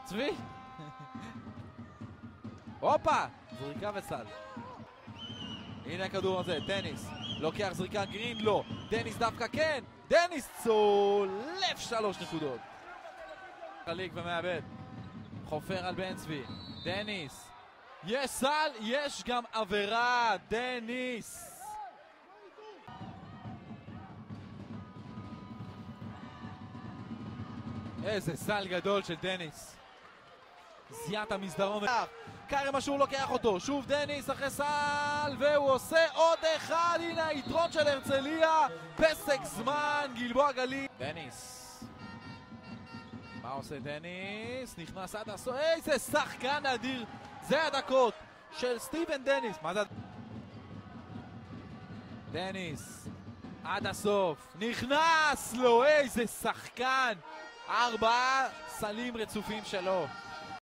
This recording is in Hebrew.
צבי! הופה! זריקה וסל. הנה הכדור הזה, דניס. לוקח זריקה, גרין לא. דניס דווקא כן! דניס צולף 3 נקודות. חליק ומאבד. חופר על בן צבי. דניס. יש סל, יש גם עבירה. דניס. איזה סל גדול של דניס. זיית המסדרון. קרם אשור לוקח אותו. שוב דניס אחרי סל, והוא עושה עוד אחד. הנה היתרון של הרצליה. פסק זמן, גלבוע גליל. דניס. מה עושה דניס? נכנס עד הסוף. איזה שחקן אדיר. זה הדקות של סטיבן דניס. מה זה? דניס. עד הסוף. נכנס לו. איזה שחקן. 4 סלים רצופים שלו.